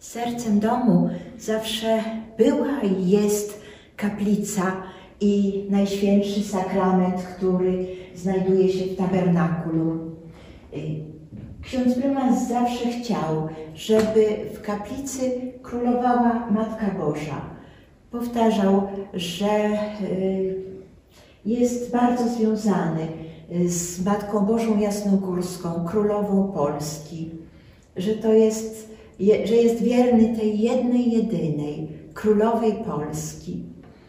Sercem domu zawsze była i jest kaplica i Najświętszy Sakrament, który znajduje się w tabernakulum. Ksiądz prymas zawsze chciał, żeby w kaplicy królowała Matka Boża. Powtarzał, że jest bardzo związany z Matką Bożą Jasnogórską, królową Polski, że jest wierny tej jednej, jedynej królowej Polski.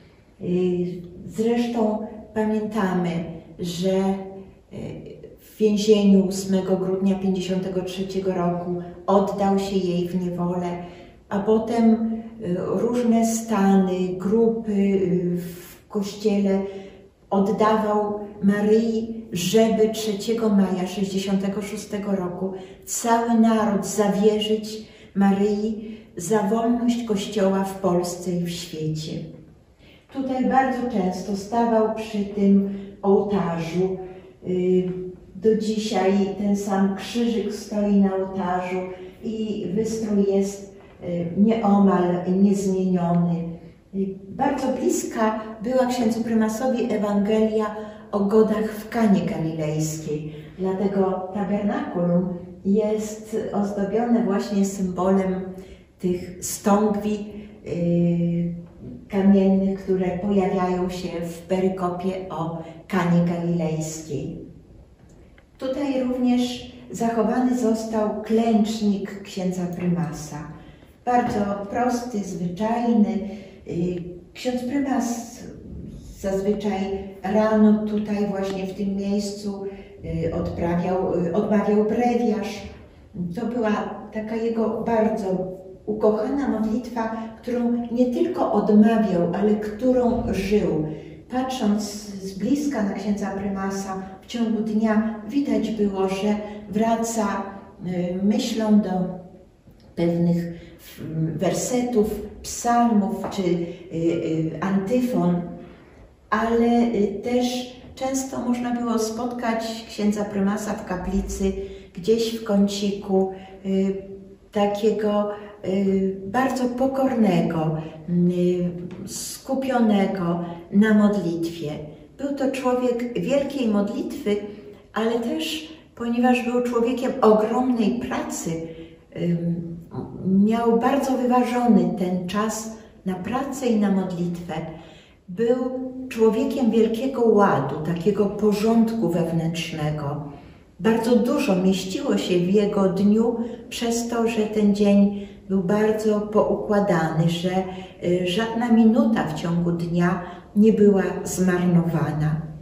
Zresztą pamiętamy, że w więzieniu 8 grudnia 1953 roku oddał się jej w niewolę, a potem różne stany, grupy w kościele oddawał Maryi, żeby 3 maja 1966 roku cały naród zawierzyć Maryi za wolność Kościoła w Polsce i w świecie. Tutaj bardzo często stawał przy tym ołtarzu. Do dzisiaj ten sam krzyżyk stoi na ołtarzu i wystrój jest nieomal niezmieniony. Bardzo bliska była księdzu prymasowi Ewangelia o godach w Kanie Galilejskiej. Dlatego tabernakulum jest ozdobione właśnie symbolem tych stągwi kamiennych, które pojawiają się w perykopie o Kanie Galilejskiej. Tutaj również zachowany został klęcznik księdza prymasa. Bardzo prosty, zwyczajny. Ksiądz prymas zazwyczaj rano tutaj właśnie w tym miejscu odmawiał brewiarz. To była taka jego bardzo ukochana modlitwa, którą nie tylko odmawiał, ale którą żył. Patrząc z bliska na księdza prymasa w ciągu dnia widać było, że wraca myślą do pewnych wersetów, psalmów czy antyfon, ale też często można było spotkać księdza prymasa w kaplicy gdzieś w kąciku, takiego bardzo pokornego, skupionego na modlitwie. Był to człowiek wielkiej modlitwy, ale też, ponieważ był człowiekiem ogromnej pracy, miał bardzo wyważony ten czas na pracę i na modlitwę. Był człowiekiem wielkiego ładu, takiego porządku wewnętrznego. Bardzo dużo mieściło się w jego dniu przez to, że ten dzień był bardzo poukładany, że żadna minuta w ciągu dnia nie była zmarnowana.